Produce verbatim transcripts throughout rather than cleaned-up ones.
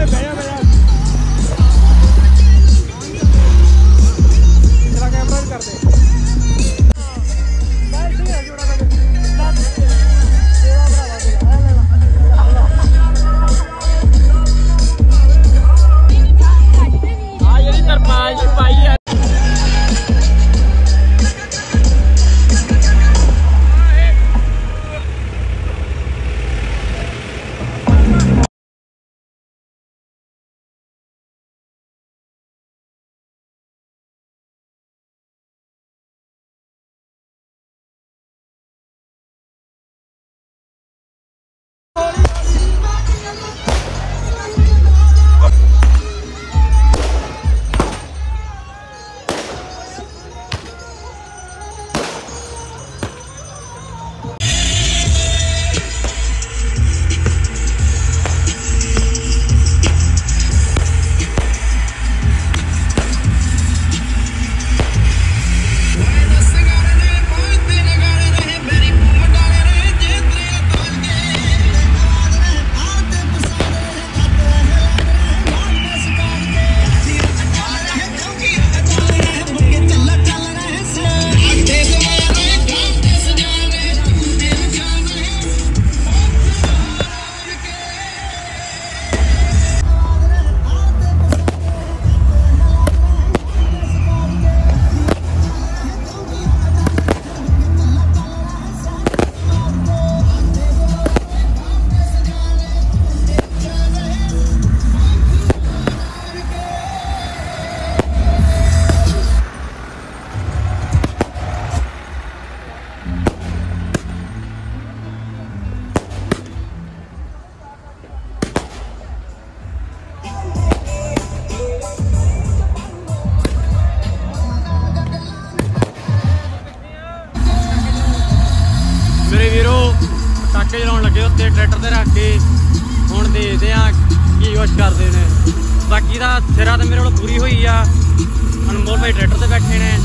पटाके चलाउण लगे उत्ते ट्रैक्टर ते रख के हुण देखदे आ की कुछ करदे ने। बाकी दा सिरा ते मेरे कोल पूरी होई आ। अनमोल भाई ट्रैक्टर ते बैठे ने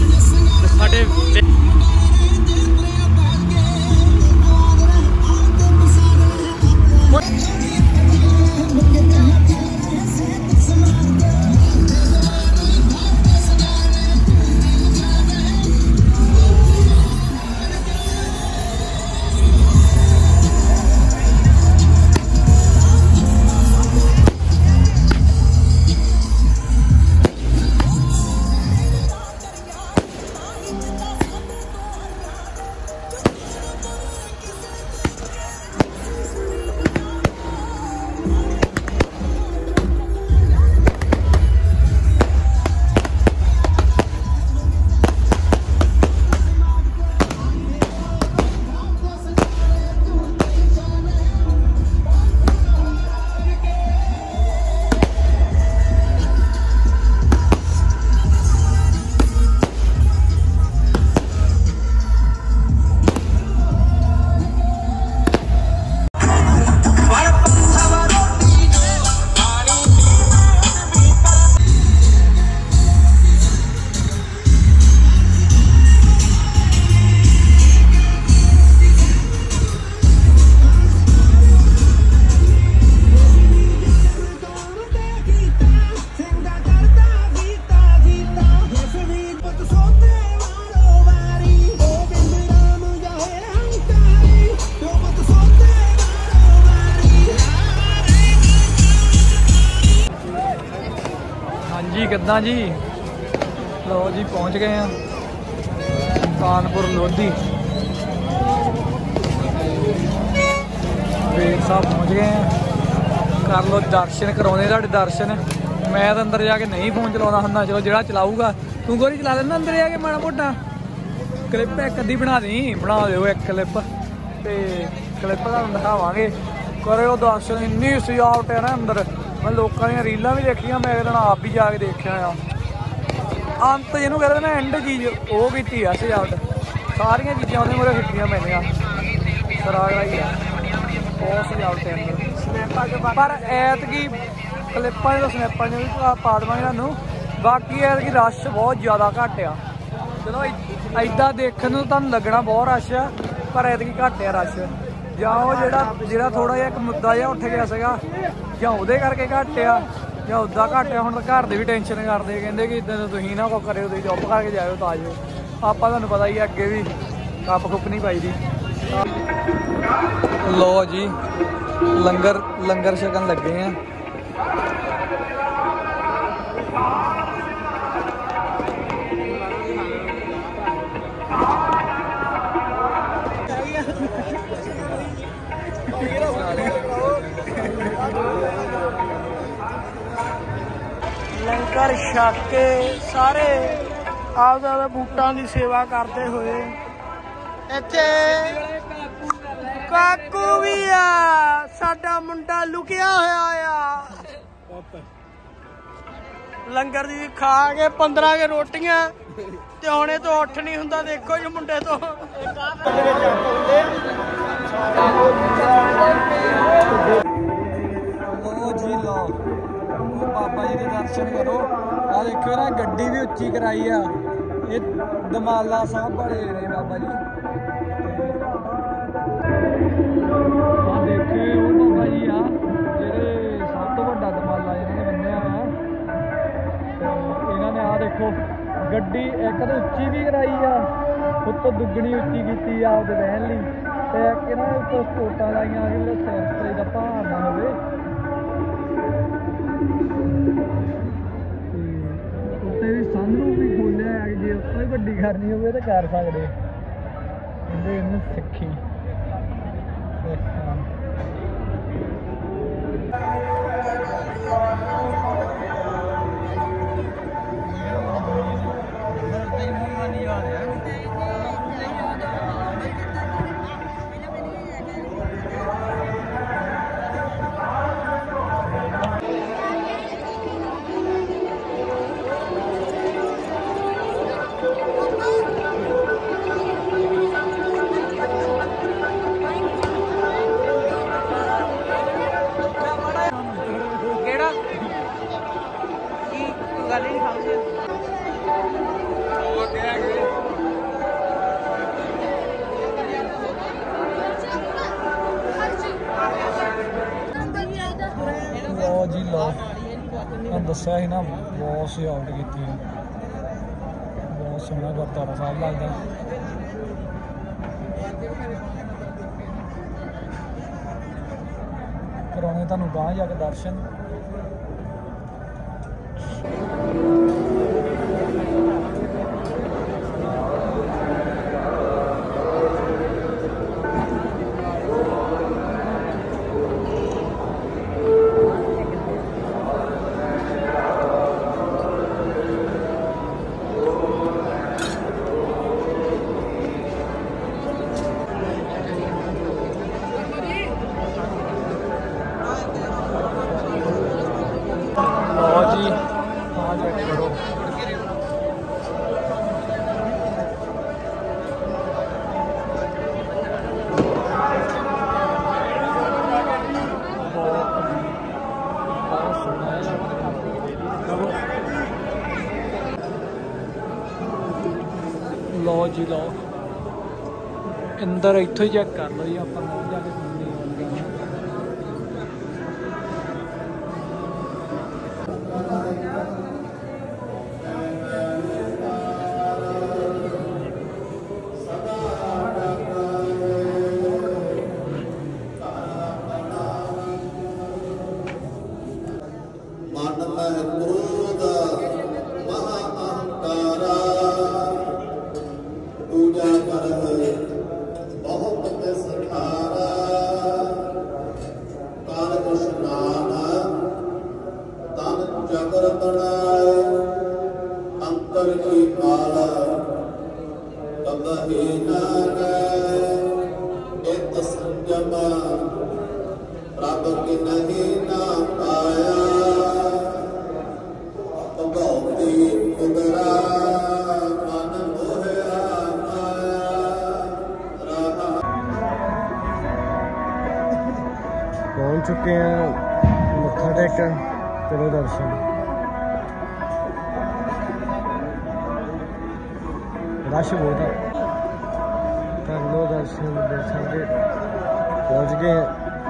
साडे कितना जी लो जी पहुंच गए हैं कानपुर लोधी वेद साहब पहुंच गए हैं। कर लो दर्शन करवाने तुहाडे दर्शन। मैं तो अंदर जाके नहीं फोन चलाउंदा हुंदा। चलो जिहड़ा चलाऊगा तू गोरी चला लेना अंदर जाके माड़ा मोटा क्लिप एक अद्धी बना दी बना दिओ एक क्लिप ते क्लिप तुहानूं दिखावांगे। करो दर्शन इन्नी सजावट है ना अंदर। मैं लोगों दी रीलां भी देखियां मैं एक दिन आप भी जाके देखिया आ। अंत जिन्होंने कहते ना एंड चीज़ वो की है सजावट। सारिया चीज़ां उन्हें मुझे खिच्चियां पैंदियां सरागड़ा ही है बहुत सजावट है। पर ऐतकी क्लिपां जो स्नैपां भी पा देवांगे तुहानूं। बाकी ऐतकी रश बहुत ज़्यादा घट आ। चलो इदा देखने तुहानूं लगना बहुत रश है पर ऐतकी घट है रश। ਜਾਂ ਉਹ ਜਿਹੜਾ ਜਿਹੜਾ ਥੋੜਾ ਜਿਹਾ ਇੱਕ ਮੁੱਦਾ ਜਿਹਾ ਉੱਠ ਗਿਆ ਸੀਗਾ, ਜਾਂ ਉਹਦੇ ਕਰਕੇ ਘੱਟ ਆ ਜਾਂ ਉੱਦਾਂ ਘੱਟ ਆ। ਹੁਣ ਤਾਂ ਘਰ ਦੇ ਵੀ ਟੈਨਸ਼ਨ ਕਰਦੇ, ਕਹਿੰਦੇ ਕਿ ਇੱਦਾਂ ਤੁਸੀਂ ਨਾ ਕੋ ਕਰਿਓ, ਤੁਸੀਂ ਚੁੱਪ ਕਰਕੇ ਜਾਇਓ ਤਾਂ ਜਾਓ। ਆਪਾਂ ਤੁਹਾਨੂੰ ਪਤਾ ਹੀ ਅੱਗੇ ਵੀ ਕੱਪ ਕੁੱਪ ਨਹੀਂ ਪਾਈ ਦੀ। ਲੋ ਜੀ ਲੰਗਰ ਲੰਗਰ ਛਕਣ ਲੱਗੇ ਆ। लंगर छक के सारे आपदा बूटां की सेवा करते हुए इत्थे काकू भी आ, साडा मुंडा लुकिया होया आ। लंगर दी खा के पंद्रह के रोटियां ते हुणे तो उठ नहीं हुंदा। देखो जी मुंडे तो लो जी लो बाबा जी के दर्शन करो। आ देखो ना गड्डी भी उच्ची कराई आ, ये दमाला साहब बड़े ने बाबा जी। आ देखो वो बाबा जी आ जेडे सब तो बड़ा दमाला इन्होंने बन्निया है। इन्होंने आ देखो गड्डी एक तो उच्ची भी कराई आ, उत्तों दुगनी उच्ची की आपके बहन ली, एक ना उत्तों स्पोर्टां लाइया कि सिर का भार ना हो। सानू भी खोलिया है कि जे उत्तों ही वड्डी करनी हो तो कर सकते, इन्हें सिक्खी जी लो दसिया ही ना बहुत सजावट की है, बहुत सोहना गुरुद्वारा साहब लगता। कराने तुहानूं गांह जाके दर्शन। लो जी लो अंदर इत्थों ही चेक कर लो जी, आप जाके पहुंच चुके हैं मत्था टेकन। करो दर्शन, रश बहुत है, कर लो दर्शन। साढ़े पहुंच गए।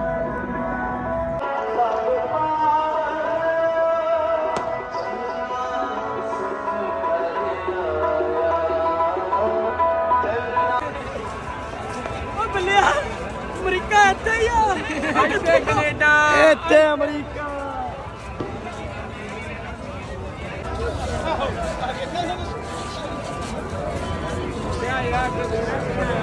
अमरीका ਇੱਥੇ ਹੀ ਆ ਇੱਥੇ ਕੈਨੇਡਾ ਇੱਥੇ ਅਮਰੀਕਾ ਤੇ ਆ ਯਾਰ